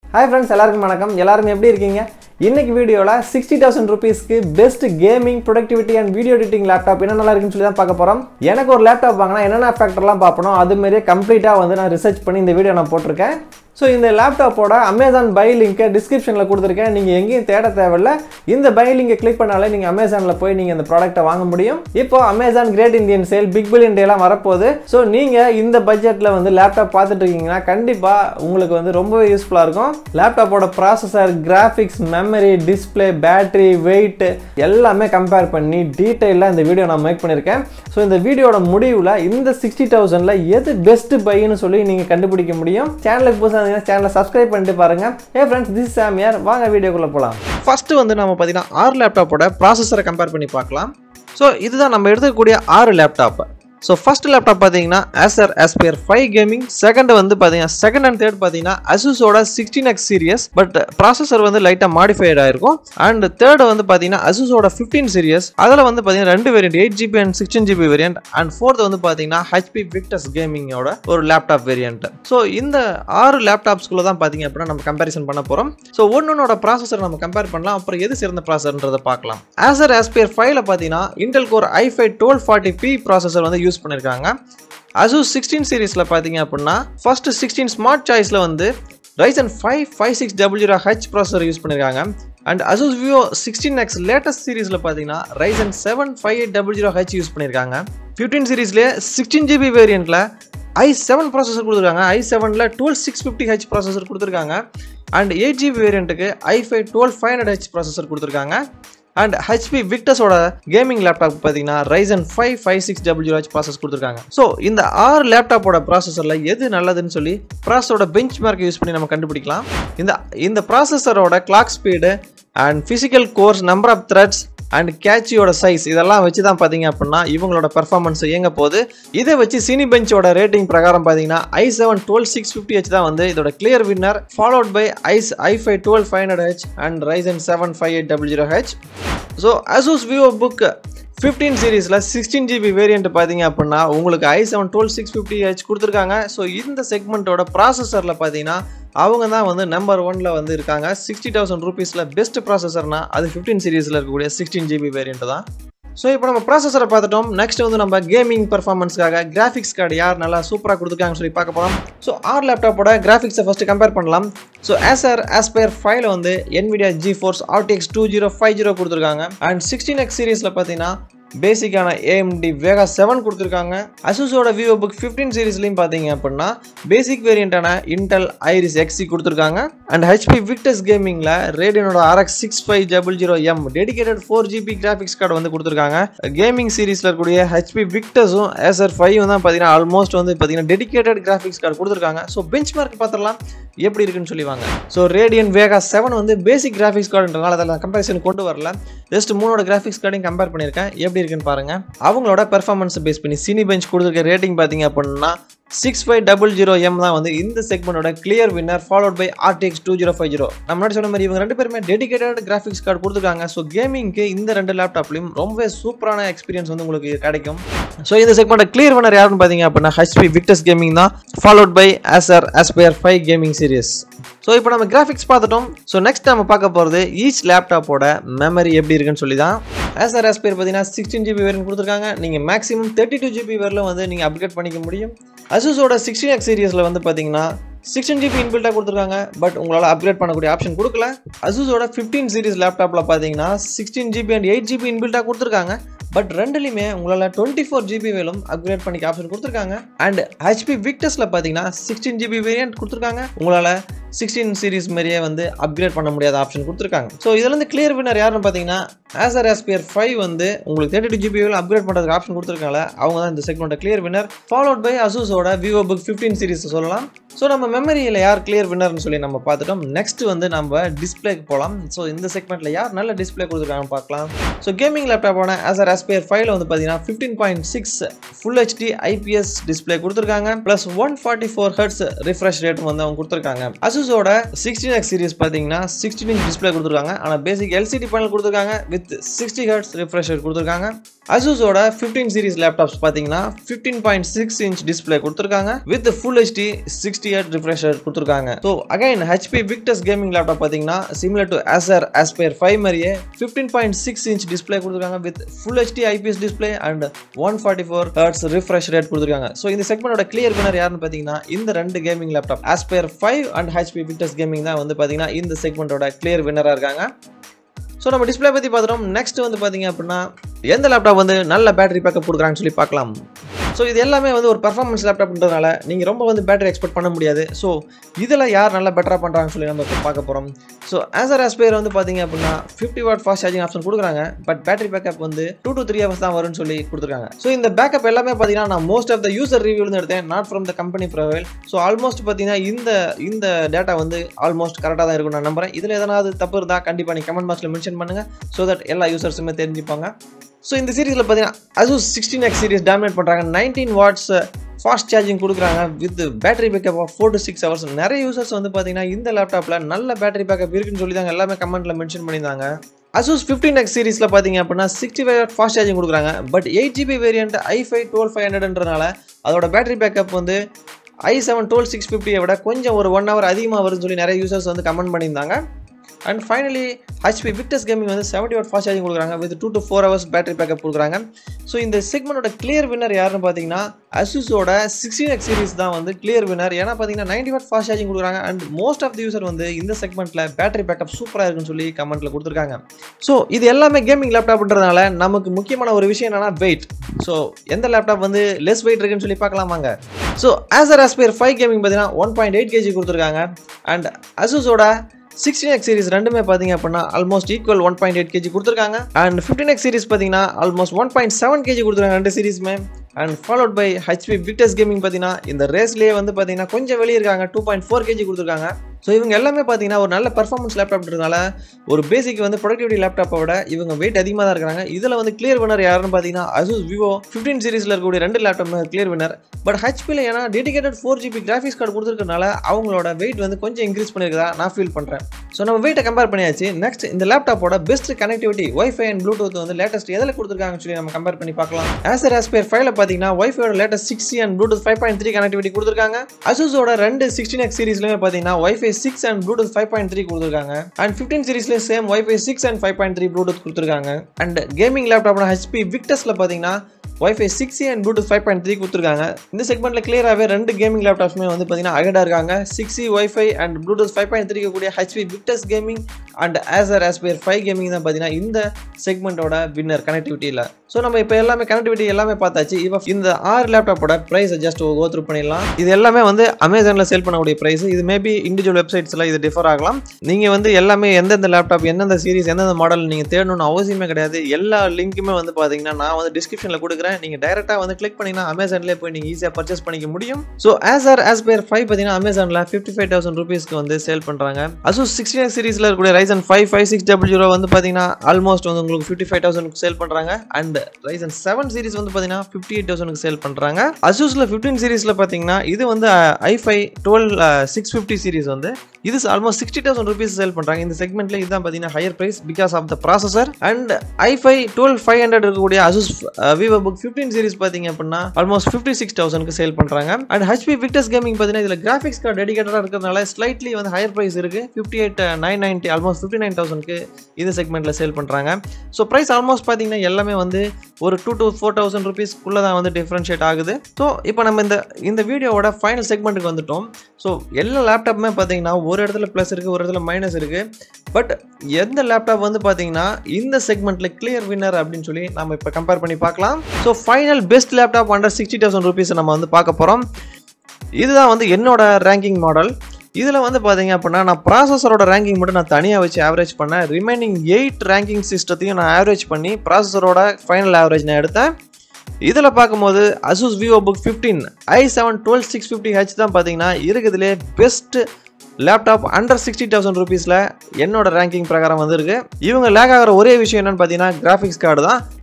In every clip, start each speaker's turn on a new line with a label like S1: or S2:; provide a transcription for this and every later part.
S1: Hi friends, எல்லாருக்கும் வணக்கம். எல்லாரும் எப்படி இருக்கீங்க? இன்னைக்கு வீடியோல 60000 ரூபீஸ்க்கு best gaming productivity and video editing laptop என்ன நல்லா இருக்குன்னு சொல்லி தான் பார்க்க போறோம். எனக்கு ஒரு லேப்டாப் வாங்கினா என்னென்ன ஃபேக்டர்லாம் பார்ப்பணும் அது மாதிரியே கம்ப்ளீட்டா வந்து நான் ரிசர்ச் பண்ணி இந்த வீடியோ நான் போட்டிருக்கேன். ஸோ இந்த லேப்டாப்போட அமேசான் பை லிங்கை டிஸ்கிரிப்ஷனில் கொடுத்துருக்கேன். நீங்கள் எங்கேயும் தேட தேவையில்லை. இந்த பை லிங்கை கிளிக் பண்ணாலே நீங்கள் அமேசானில் போய் நீங்கள் இந்த ப்ராடக்ட்டை வாங்க முடியும். இப்போ Amazon great Indian sale big billion டேலாம் வரப்போகுது. ஸோ நீங்கள் இந்த பட்ஜெட்டில் வந்து லேப்டாப் பார்த்துட்டு இருக்கீங்கன்னா கண்டிப்பாக உங்களுக்கு வந்து ரொம்பவே யூஸ்ஃபுல்லாக இருக்கும். லேப்டாப்போட processor, graphics, memory, display, battery, weight எல்லாமே கம்பேர் பண்ணி டீட்டெயிலாக இந்த வீடியோ நான் மேக் பண்ணியிருக்கேன். ஸோ இந்த வீடியோட முடிவில் இந்த 60000ல் எது பெஸ்ட் பைன்னு சொல்லி நீங்கள் கண்டுபிடிக்க முடியும். சேனலுக்கு புதுசாக சேனலை சப்ஸ்கிரைப் பண்ணிட்டு பாருங்க. Hey friends, this is Sam here. வாங்க வீடியோக்குள்ள போலாம். ஃபர்ஸ்ட் வந்து நாம பாத்தீங்கன்னா 6 லேப்டாப்போட ப்ராசஸரை கம்பேர் பண்ணி பார்க்கலாம். ஸோ இதுதான் நம்ம எடுத்துக்கக்கூடிய 6 லேப்டாப். ஸோ ஃபர்ஸ்ட் லேப்டாப் பார்த்தீங்கன்னா Acer Aspire 5 கேமிங். செகண்ட் வந்து பார்த்தீங்கன்னா செகண்ட் அண்ட் தேர்ட் பார்த்தீங்கன்னா ASUSோட 16X சீரியஸ், பட் ப்ராசஸர் வந்து லைட்டாக மாடிஃபைட் ஆயிருக்கும். அண்ட் தேர்ட் வந்து பார்த்தீங்கன்னா ASUSோட 15 சீரியஸ். அதில் வந்து பார்த்தீங்கன்னா 2 variant 8GB and 16GB variant. And fourth வந்து பார்த்தீங்கன்னா HP Victus Gamingோட ஒரு லேப்டாப் வேரியன்ட். ஸோ இந்த 6 லேப்டாப்ஸ்குள்ள தான் பார்த்தீங்க அப்படின்னா நம்ம கம்பேரிசன் பண்ண போகிறோம். ஸோ ஒன்னொன்னோட ப்ராசஸர் நம்ம கம்பேர் பண்ணலாம். அப்புறம் எது சிறந்த ப்ராசஸர்ன்றதை பார்க்கலாம். Acer Aspire 5ல பார்த்தீங்கன்னா Intel Core i5 1240p processor வந்து யூஸ் பண்ணிருக்காங்க. ASUS 16 சீரிஸ்ல பாத்தீங்க அப்படின்னா ஃபர்ஸ்ட் 16 SmartChoiceல வந்து ryzen 5 5600H ப்ராசஸர் யூஸ் பண்ணிருக்காங்க. And ASUS Vivo 16X latest சீரிஸ்ல பாத்தீங்கன்னா ryzen 7 5800H யூஸ் பண்ணிருக்காங்க. 15 சீரிஸ்ல 16GB வேரியன்ட்ல i7 ப்ராசஸர் கொடுத்துருக்காங்க. i7ல 12650H ப்ராசஸர் கொடுத்துருக்காங்க. அண்ட் 8GB வேரியன்ட்டுக்கு i5 12500H ப்ராசஸர் கொடுத்துருக்காங்க. அண்ட் HP Victusோட கேமிங் லேப்டாப் பார்த்தீங்கன்னா ryzen 5 5600H ப்ராசஸ் கொடுத்துருக்காங்க. ஸோ இந்த 6 லேப்டாப்போட ப்ராசஸரில் எது நல்லதுன்னு சொல்லி ப்ராசஸரோட பெஞ்ச் மார்க் யூஸ் பண்ணி நம்ம கண்டுபிடிக்கலாம். இந்த ப்ராசஸரோட clock speed and physical cores, number of threads and கேட்சியோட சைஸ் இதெல்லாம் வச்சு தான் பார்த்தீங்க அப்படின்னா இவங்களோட பெர்ஃபார்மன்ஸ் இயங்க போகுது. இதை வச்சு சினி பெஞ்சோட ரேட்டிங் பிரகாரம் பார்த்தீங்கன்னா i7 12650H தான் வந்து இதோட clear winner, followed by i5 12500H and ryzen 7 5800H. So ASUS Vivobook 15 சீரீஸில் 16GB வேரியன்ட் பார்த்தீங்க அப்படின்னா உங்களுக்கு i7 12650H கொடுத்துருக்காங்க. ஸோ இந்த செக்மெண்ட்டோட ப்ராசஸரில் பார்த்தீங்கன்னா அவங்க தான் வந்து நம்பர் 1ல வந்து இருக்காங்க. 60000 ரூபீஸில் பெஸ்ட் ப்ராசஸர்னா அது 15 சீரீஸில் இருக்கக்கூடிய 16GB வேரியன்ட் தான். ஸோ இப்போ நம்ம ப்ராசஸரை பார்த்துட்டோம். நெக்ஸ்ட் வந்து நம்ம கேமிங் பர்ஃபார்மன்ஸ்க்காக கிராஃபிக்ஸ் கார்டு யார் நல்லா சூப்பராக கொடுத்துருக்காங்கன்னு சொல்லி பார்க்க போகிறோம். ஸோ 6 லேப்டாப்போட கிராஃபிக்ஸை ஃபஸ்ட்டு கம்பேர் பண்ணலாம். ஸோ Acer Aspire 5ல வந்து NVIDIA GeForce RTX 2050 கொடுத்துருக்காங்க. அண்ட் 16X சீரீஸில் பார்த்தீங்கன்னா பேசிக்கான AMD Vega 7 கொடுத்துருக்காங்க. ASUSோட Vivobook 15 சீரீஸ்லையும் பார்த்தீங்க அப்படின்னா பேசிக் வேரியண்டான Intel Iris Xe கொடுத்துருக்காங்க. அண்ட் HP Victus Gamingல Radeonோட RX 6500M dedicated 4GB graphics card வந்து கொடுத்துருக்காங்க. கேமிங் சீரீஸ்ல இருக்கக்கூடிய HP Victusம் Acer 5 தான் பார்த்தீங்கன்னா ஆல்மோஸ்ட் வந்து பார்த்தீங்கன்னா டெடிகேட்டட் கிராஃபிக்ஸ் கார்டு கொடுத்துருக்காங்க. ஸோ பெஞ்ச் மார்க் பார்த்துடலாம் எப்படி இருக்குன்னு சொல்லிவாங்க. ஸோ Radeon Vega 7 வந்து பேசிக் கிராஃபிக்ஸ் கார்டுன்றனால அதில் கம்பேரிசன் கொண்டு வரல. ஜஸ்ட் 3ஓட கிராஃபிக்ஸ் கார்டையும் கம்பேர் பண்ணியிருக்கேன். எப்படி இருக்குன்னு பாருங்க. அவங்களோட பெர்ஃபார்மன்ஸ் பேஸ் பண்ணி சினி பெஞ்ச் கொடுத்துருக்க ரேட்டிங் பாத்தீங்க அப்படின்னா 6500M தான் வந்து இந்த செக்மெண்டோட clear winner, followed by RTX 2050. நம்ம முன்னாடி சொன்ன மாதிரி இவங்க 2 பேருமே டெடிகேட்டட் கிராஃபிக்ஸ் கார்டு கொடுத்துருக்காங்க. ஸோ கேமிங்க்கு இந்த 2 லேப்டாப்லையும் ரொம்பவே சூப்பரான எக்ஸ்பீரியன்ஸ் வந்து உங்களுக்கு கிடைக்கும். ஸோ இந்த செக்மெண்ட் கிளியர் வின்னர் யாருன்னு பார்த்தீங்க அப்படின்னா HP Victus Gaming தான், followed by Acer Aspire 5 gaming series. So இப்போ நம்ம கிராஃபிக்ஸ் பார்த்துட்டோம். ஸோ நெக்ஸ்ட் நம்ம பார்க்க போகிறது ஈச் லேப்டாப்போட மெமரி எப்படி இருக்குன்னு சொல்லி தான். Acer Aspire பார்த்தீங்கன்னா 16GB வேரியன்ட் கொடுத்துருக்காங்க. நீங்கள் மேக்ஸிமம் 32GB வரலும் வந்து நீங்கள் அப்கிரேட் பண்ணிக்க முடியும். ASUSோட 16X சீரிஸில் வந்து பார்த்தீங்கன்னா 16GB இன்பில்ட்டாக கொடுத்துருக்காங்க. பட் உங்களால் அப்கிரேட் பண்ணக்கூடிய ஆப்ஷன் கொடுக்கல. ASUSோட 15 சீரிஸ் லேப்டாப்பில் பார்த்தீங்கன்னா 16GB அண்ட் 8GB இன்பில்ட்டாக கொடுத்துருக்காங்க. பட் ரெண்டுலையுமே உங்களால் 24GB வேலும் அப்கிரேட் பண்ணிக்க ஆப்ஷன் கொடுத்துருக்காங்க. அண்ட் HP Victusல பார்த்தீங்கன்னா 16GB வேரியன்ட் கொடுத்துருக்காங்க. உங்களால் 16 சீரிஸ் மாதிரியே வந்து அப்கிரேட் பண்ண முடியாத ஆப்ஷன் கொடுத்துருக்காங்க. ஸோ இதில் வந்து கிளியர் வின்னர் யாருன்னு பார்த்தீங்கன்னா Acer Aspire 5 வந்து உங்களுக்கு 32GB வேலும் அப்கிரேட் பண்ணுறதுக்கு ஆப்ஷன் கொடுத்துருக்காங்க. அவங்க தான் இந்த segment clear winner, followed by ASUSோட Vivobook 15 சீரிஸ் சொல்லலாம். ஸோ நம்ம மெமரியில் யார் கிளியர் வின்னர்னு சொல்லி நம்ம பார்த்துட்டோம். நெக்ஸ்ட் வந்து நம்ம டிஸ்பிளேக்கு போகலாம். ஸோ இந்த செக்மெண்ட்டில் யார் நல்ல டிஸ்பிளே கொடுத்துருக்காங்கன்னு பார்க்கலாம். ஸோ கேமிங் லேப்டாப்பான Acer
S2: Aspire 5ல வந்து பாத்தீங்கன்னா 15.6 Full HD IPS டிஸ்ப்ளே கொடுத்திருக்காங்க plus 144 Hz refresh rate வந்து அவங்க கொடுத்திருக்காங்க. ASUS ஓட 16X series பாத்தீங்கன்னா 16 inch டிஸ்ப்ளே கொடுத்திருக்காங்க. ஆனா பேசிக் LCD panel கொடுத்திருக்காங்க with 60 Hz refresh rate கொடுத்திருக்காங்க. ASUS ஓட 15 series laptops பாத்தீங்கன்னா 15.6 inch display கொடுத்திருக்காங்க with full HD 60 Hz refresh rate கொடுத்திருக்காங்க. So again HP Victus Gaming Laptop பாத்தீங்கன்னா similar to Acer Aspire 5 மாதிரியே 15.6 inch display கொடுத்திருக்காங்க with full HD IPS display and 144 Hz refresh rate கொடுத்திருக்காங்க. So இந்த செக்மெண்டோட clear winner யாருன்னு பாத்தீங்கன்னா இந்த ரெண்டு gaming laptop Aspire 5 and HP Victus Gaming தான் வந்து பாத்தீங்கன்னா இந்த செக்மெண்டோட clear winner-ஆ இருக்காங்க. So நம்ம டிஸ்ப்ளே பத்தி பார்த்துட்டோம். நெக்ஸ்ட் வந்து பாத்தீங்க அப்படின்னா எந்த லேப்டாப் வந்து நல்ல பேட்டரி பேக்கப் கொடுக்குறாங்கன்னு சொல்லி பார்க்கலாம். ஸோ இது எல்லாமே வந்து ஒரு பர்ஃபார்மன்ஸ் லேப்டாப்ன்றதுனால நீங்கள் ரொம்ப வந்து பேட்டரி எக்ஸ்பெக்ட் பண்ண முடியாது. ஸோ இதில் யார் நல்லா பெட்டராக பண்ணுறாங்கன்னு சொல்லி நம்ம இப்போ பார்க்க போகிறோம். ஸோ Acer Aspire வந்து பார்த்தீங்க அப்படின்னா 50 வாட் ஃபாஸ்ட் சார்ஜிங் ஆப்ஷன் கொடுக்குறாங்க. பட் பேட்டரி பேக்கப் வந்து 2 to 3 hours தான் வரும்னு சொல்லி கொடுத்துருக்காங்க. ஸோ இந்த பேக்கப் எல்லாமே பார்த்தீங்கன்னா நான் மோஸ்ட் ஆஃப் த யூசர் ரிவ்யூலேருந்து எடுத்தேன், not from the company profile. So almost பார்த்தீங்கன்னா இந்த டேட்டா வந்து ஆல்மோஸ்ட் கரெக்டாக தான் இருக்கும் நான் நம்புறேன். இதில் எதனாவது தப்பு இருந்தால் கண்டிப்பாக நீங்கள் கமெண்ட் பாக்ஸில் மென்ஷன் பண்ணுங்கள் ஸோ தட் எல்லா யூசர்ஸுமே தெரிஞ்சுப்பாங்க. ஸோ இந்த சீரீஸில் பார்த்தீங்கன்னா ASUS 16X சீரிஸ் டாமினேட் பண்ணுறாங்க. 19 வாட்ஸ் ஃபாஸ்ட் சார்ஜிங் கொடுக்குறாங்க with battery backup of 4 to 6 hours. நிறைய யூசர்ஸ் வந்து பார்த்தீங்கன்னா இந்த லேப்டாப்பில் நல்ல பேட்டரி பேக்கப் இருக்குன்னு சொல்லி தாங்க எல்லாமே கமெண்ட்டில் மென்ஷன் பண்ணியிருந்தாங்க. ASUS 15X சீரிஸில் பார்த்தீங்க அப்படின்னா 65 வாட் ஃபாஸ்ட் சார்ஜிங் கொடுக்குறாங்க. பட் 8GB வேரியன்ட் i5 12500ன்றனால அதோட பேட்டரி பேக்கப் வந்து i7 12650 விட கொஞ்சம் ஒரு 1 hour அதிகமாக வரும்னு சொல்லி நிறைய யூசர்ஸ் வந்து கமெண்ட் பண்ணியிருந்தாங்க. And finally HP Victus Gaming வந்து 70 வாட் ஃபாஸ்ட் சார்ஜிங் கொடுக்குறாங்க with 2 to 4 hours battery backup கொடுக்குறாங்க. ஸோ இந்த செக்மெண்டோட கிளியர் வின்னர் யாருன்னு பார்த்தீங்கன்னா ASUSோட 16X சீரிஸ் தான் வந்து கிளியர் வின்னர். ஏன்னா பார்த்தீங்கன்னா 90 வாட் ஃபாஸ்ட் சார்ஜிங் கொடுக்குறாங்க and most of the user வந்து இந்த செக்மெண்ட்டில் பேட்டரி பேக்கப் சூப்பராக இருக்குன்னு சொல்லி கமெண்ட்டில் கொடுத்துருக்காங்க. ஸோ இது எல்லாமே கேமிங் லேப்டாப்ன்றதுனால நமக்கு முக்கியமான ஒரு விஷயம் என்னன்னா வெயிட். ஸோ எந்த லேப்டாப் வந்து லெஸ் வெயிட் இருக்குன்னு சொல்லி பார்க்கலாமாங்க. ஸோ Acer Aspire 5 கேமிங் பார்த்தீங்கன்னா 1.8 kg கொடுத்துருக்காங்க. அண்ட் ASUSோட 16X சீரிஸ் ரெண்டுமே பார்த்தீங்க அப்படின்னா ஆல்மோஸ்ட் ஈக்குவல் 1.8 kg கொடுத்துருக்காங்க. அண்ட் 15X சீரிஸ் பார்த்தீங்கன்னா ஆல்மோஸ்ட் 1.7 kg கொடுத்துருக்காங்க ரெண்டு சீரிஸுமே. And followed by HP Victus Gaming பார்த்தீங்கன்னா இந்த ரேஸ்லேயே வந்து பார்த்தீங்கன்னா கொஞ்சம் வெளியே இருக்காங்க, 2.4 kg கொடுத்துருக்காங்க. ஸோ இவங்க எல்லாமே பார்த்தீங்கன்னா ஒரு நல்ல பர்ஃபார்மன்ஸ் லேப்டாப்ன்றதுனால ஒரு பேசிக் வந்து ப்ரொடக்டிவிட்டி லேப்டாப்பை விட இவங்க வெயிட் அதிகமாக தான் இருக்கிறாங்க. இதில் வந்து கிளியர் வினர் யாருன்னு பார்த்தீங்கன்னா ASUS Vivo 15 சீரிஸில் இருக்கக்கூடிய ரெண்டு லேப்டாப் கிளியர் வினர். பட் HPல ஏன்னா டெடிகேட்டட் 4GB கிராஃபிக்ஸ் கார்டு கொடுத்துருக்கனால அவங்களோட வெயிட் வந்து கொஞ்சம் இன்க்ரீஸ் பண்ணியிருக்கதா நான் ஃபீல் பண்ணுறேன். ஸோ நம்ம வெயிட்டை கம்பேர் பண்ணியாச்சு. நெக்ஸ்ட் இந்த லேப்டாப்போட best connectivity Wi-Fi and bluetooth வந்து லேட்டஸ்ட் எதில் கொடுத்துருக்காங்கன்னு சொல்லி நம்ம கம்பேர் பண்ணி பார்க்கலாம். Acer Aspire 5ல பார்த்தீங்கன்னா Wi-Fi latest 6C and bluetooth 5.3 connectivity கொடுத்துருக்காங்க. ASUSோட ரெண்டு 16X சீரிஸ்லையுமே பார்த்தீங்கன்னா Wi-Fi 6 அண்ட் ப்ளூடூத் 5.3 கொடுத்துருக்காங்க. அண்ட் 15 சீரிஸ்ல சேம் Wi-Fi 6 அண்ட் 5.3 ப்ளூடூத் கொடுத்துருக்காங்க. அண்ட் கேமிங் லேப்டாப்னா HP Victusல பார்த்தீங்கன்னா Wi-Fi 6C and Bluetooth 5.3 கொடுத்துருக்காங்க. இந்த செக்மெண்ட்ல கிளியராகவே ரெண்டு கேமிங் லேப்டாப்ஸுமே வந்து பார்த்தீங்கன்னா அகடாக இருக்காங்க. 6C Wi-Fi and Bluetooth 5.3 கூடிய HP Victus Gaming அண்ட் Acer Aspire 5 Gaming தான் பார்த்தீங்கன்னா இந்த செக்மெண்டோட வின்னர் கனெக்டிவிட்டியில். ஸோ நம்ம இப்போ எல்லாமே கனெக்டிவிட்டி எல்லாமே பார்த்தாச்சு. இப்போ இந்த 6 லேப்டாப்போட ப்ரைஸ் ஜஸ்ட் கோத்ரூ பண்ணிடலாம். இது எல்லாமே வந்து அமேசானில் சேல் பண்ணக்கூடிய ப்ரைஸ். இது மேபி இண்டிவிஜுவல் வெப்சைட்ஸில் இது டிஃபர் ஆகலாம். நீங்கள் வந்து எல்லாமே எந்தெந்த லேப்டாப் எந்தெந்த சீரிஸ் எந்தெந்த மாடல் நீங்கள் தேடணும்னு அவசியமே கிடையாது. எல்லா லிங்க்குமே வந்து பார்த்தீங்கன்னா நான் வந்து டிஸ்கிரிப்ஷனில் கொடுக்குறேன். நீங்க டைரக்டா வந்து கிளிக் பண்ணீங்கன்னா அமேசான்லயே போய் நீங்க ஈஸியா பர்ச்சேஸ் பண்ணிக்க முடியும். சோ Acer Aspire 5 பாத்தீங்கன்னா அமேசான்ல 55,000 ரூபீஸ்க்கு வந்து சேல் பண்றாங்க. ASUS 16X சீரிஸ்ல இருக்கக்கூடிய ryzen 5 5600 வந்து பாத்தீங்கன்னா ஆல்மோஸ்ட் வந்து உங்களுக்கு 55,000 க்கு சேல் பண்றாங்க. அண்ட் ryzen 7 சீரிஸ் வந்து பாத்தீங்கன்னா 58,000 க்கு சேல் பண்றாங்க. ASUSல 15 சீரிஸ்ல பாத்தீங்கன்னா இது வந்து i5 12650 சீரிஸ் வந்து இது ஆல்மோஸ்ட் 60,000 ரூபீஸ் சேல் பண்றாங்க. இந்த செக்மெண்ட்ல இதுதான் பாத்தீங்கன்னா higher price because of the processor. And i5 12500 இருக்கக்கூடிய ASUS Vivobook 15 சீரிஸ் பாத்தீங்க அப்படின்னா ஆல்மோஸ்ட் 56,000 க்கு சேல் பண்றாங்க. அண்ட் HP Victus Gaming பாத்தீங்கன்னா இதுல கிராஃபிக்ஸ் கார்டு டெடிகேட்டடா இருக்கிறதுனால ஸ்லைட்லி வந்து ஹையர் பிரைஸ் இருக்கு. 58,990 ஆல்மோஸ்ட் 59,000 க்கு இந்த செக்மெண்ட்ல சேல் பண்றாங்க. சோ பிரைஸ் ஆல்மோஸ்ட் பாத்தீங்கன்னா எல்லாமே வந்து ஒரு 2 to 4,000 ரூபீஸ் குள்ள தான் வந்து டிஃபரன்ஷியேட் ஆகுது. சோ இப்போ நம்ம இந்த வீடியோவோட ஃபைனல் செக்மெண்ட்டுக்கு வந்துட்டோம். சோ எல்லா லேப்டாப்புமே பாத்தீங்கன்னா ஒரு இடத்துல பிளஸ் இருக்கு, ஒரு இடத்துல மைனஸ் இருக்கு. பட் எந்த லேப்டாப் வந்து பாத்தீங்கன்னா இந்த செக்மெண்ட்ல கிளியர் வின்னர் அப்படின்னு சொல்லி நம்ம இப்போ கம்பேர் பண்ணி பார்க்கலாம். So final best laptop under 60,000 rupees நம்ம வந்து பார்க்க போகிறோம். இதுதான் வந்து என்னோட ரேங்கிங் மாடல். இதில் வந்து பார்த்தீங்க அப்படின்னா நான் ப்ராசஸரோட ரேங்கிங் மட்டும் நான் தனியாக வச்சு ஆவரேஜ் பண்ணேன். ரிமைனிங் 8 ரேங்கிங் சிஸ்டத்தையும் நான் ஆவரேஜ் பண்ணி ப்ராசஸரோட ஃபைனல் ஆவரேஜ் நான் எடுத்தேன். இதில் பார்க்கும்போது ASUS Vivobook 15 i7 12650H தான் பார்த்தீங்கன்னா இருக்குதுலே பெஸ்ட் லேப்டாப் அண்டர் 60,000 ரூபீஸில் என்னோட ரேங்கிங் பிரகாரம் வந்துருக்கு. இவங்க லேக் ஆகிற ஒரே விஷயம் என்னன்னு பார்த்தீங்கன்னா கிராஃபிக்ஸ் கார்டு தான்.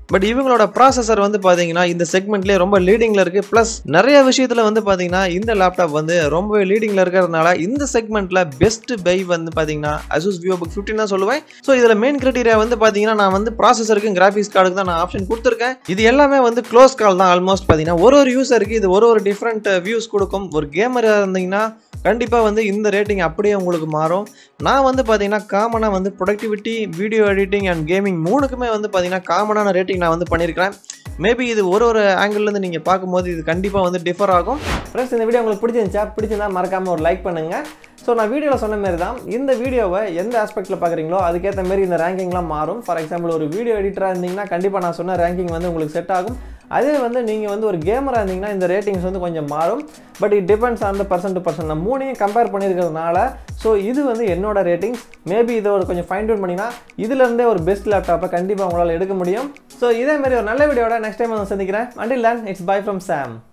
S2: பட் இவங்களோட ப்ராசஸர் வந்து பார்த்தீங்கன்னா இந்த செக்மெண்ட்லேயே ரொம்ப லீடிங்கில் இருக்குது. ப்ளஸ் நிறைய விஷயத்தில் வந்து பார்த்தீங்கன்னா இந்த லேப்டாப் வந்து ரொம்பவே லீடிங்கில் இருக்கிறதுனால இந்த செக்மெண்ட்டில் பெஸ்ட் பை வந்து பார்த்தீங்கன்னா ASUS Vivobook 15 தான் சொல்லுவேன். ஸோ இதில் மெயின் கிரைட்டீரியா வந்து பார்த்தீங்கன்னா நான் வந்து ப்ராசஸருக்கும் கிராஃபிக்ஸ் கார்டுக்கு தான் நான் ஆப்ஷன் கொடுத்துருக்கேன். இது எல்லாமே வந்து க்ளோஸ் கால் தான். ஆல்மோஸ்ட் பார்த்தீங்கன்னா ஒரு யூசருக்கு இது ஒரு டிஃப்ரெண்ட் வியூஸ் கொடுக்கும். ஒரு கேமராக இருந்தீங்கன்னா கண்டிப்பாக வந்து இந்த ரேட்டிங் அப்படியே உங்களுக்கு மாறும். நான் வந்து பார்த்தீங்கன்னா காமனாக வந்து productivity, video editing and gaming மூணுக்குமே வந்து பார்த்தீங்கன்னா காமனான ரேட்டிங் நான் வந்து பண்ணியிருக்கிறேன். மேபி இது ஒரு ஆங்கிள்லேருந்து நீங்கள் பார்க்கும்போது இது கண்டிப்பாக வந்து டிஃபர் ஆகும்.
S1: ஃப்ரெண்ட்ஸ், இந்த வீடியோ உங்களுக்கு பிடிச்சிருந்தா மறக்காமல் ஒரு லைக் பண்ணுங்கள். ஸோ நான் வீடியோவில் சொன்ன மாதிரி தான் இந்த வீடியோவை எந்த ஆஸ்பெக்டில் பார்க்குறீங்களோ அதுக்கேற்ற மாதிரி இந்த ரேங்கிங்லாம் மாறும். ஃபார் எக்ஸாம்பிள் ஒரு வீடியோ எடிட்டராக இருந்தீங்கன்னா கண்டிப்பாக நான் சொன்ன ரேங்கிங் வந்து உங்களுக்கு செட் ஆகும். அதே வந்து நீங்கள் வந்து ஒரு கேமராக இருந்தீங்கன்னா இந்த ரேட்டிங்ஸ் வந்து கொஞ்சம் மாறும். But it depends on the person to person. நான் மூணையும் கம்பேர் பண்ணியிருக்கிறதுனால ஸோ இது வந்து என்னோட ரேட்டிங்ஸ். மேபி இதை ஒரு கொஞ்சம் ஃபைன் டவுன் பண்ணிங்கன்னா இதுலேருந்தே ஒரு பெஸ்ட் லேப்டாப்பை கண்டிப்பாக உங்களால் எடுக்க முடியும். ஸோ இதேமாரி ஒரு நல்ல வீடியோட நெக்ஸ்ட் டைம் வந்து சந்திக்கிறேன். Until then, it's bye from Sam.